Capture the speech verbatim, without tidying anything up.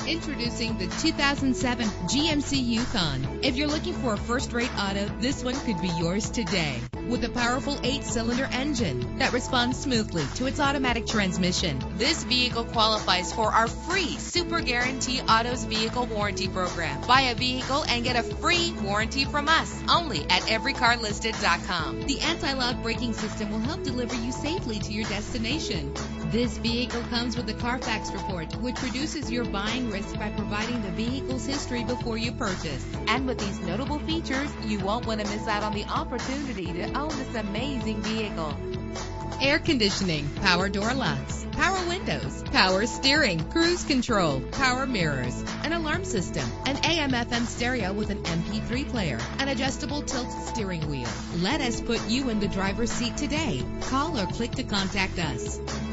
Introducing the two thousand seven G M C Yukon. If you're looking for a first-rate auto, this one could be yours today. With a powerful eight-cylinder engine that responds smoothly to its automatic transmission, this vehicle qualifies for our free Super Guarantee Autos Vehicle Warranty Program. Buy a vehicle and get a free warranty from us, only at every car listed dot com. The anti-lock braking system will help deliver you safely to your destination. This vehicle comes with a Carfax report, which reduces your buying risk by providing the vehicle's history before you purchase. And with these notable features, you won't want to miss out on the opportunity to own this amazing vehicle. Air conditioning, power door locks, power windows, power steering, cruise control, power mirrors, an alarm system, an A M F M stereo with an M P three player, an adjustable tilt steering wheel. Let us put you in the driver's seat today. Call or click to contact us.